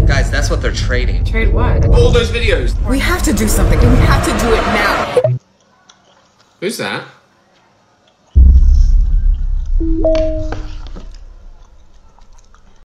Guys, that's what they're trading. Trade what? All those videos. We have to do something, and we have to do it now. Who's that?